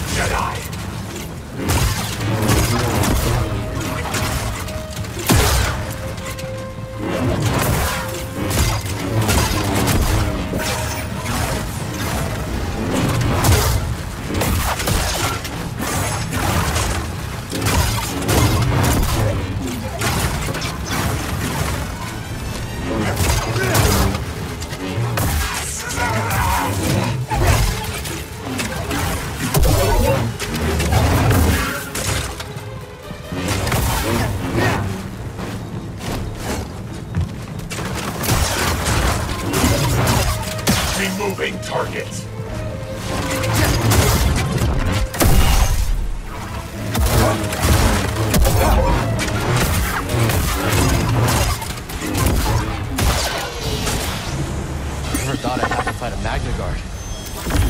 Jedi! Removing target. Never thought I'd have to fight a Magna Guard.